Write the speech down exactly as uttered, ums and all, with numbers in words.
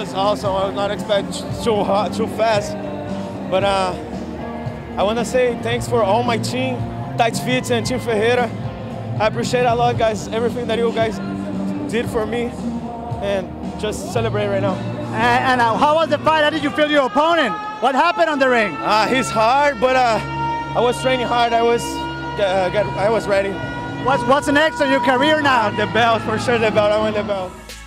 was awesome. I was not expecting too hot, too fast. But uh, I want to say thanks for all my team, Tight Fits and Team Ferreira. I appreciate a lot, guys, everything that you guys did for me, and just celebrate right now. And, and uh, how was the fight? How did you feel your opponent? What happened on the ring? Uh, he's hard, but uh, I was training hard. I was, uh, get, I was ready. What's, what's next in your career now? Uh, the belt, for sure, the belt. I want the belt.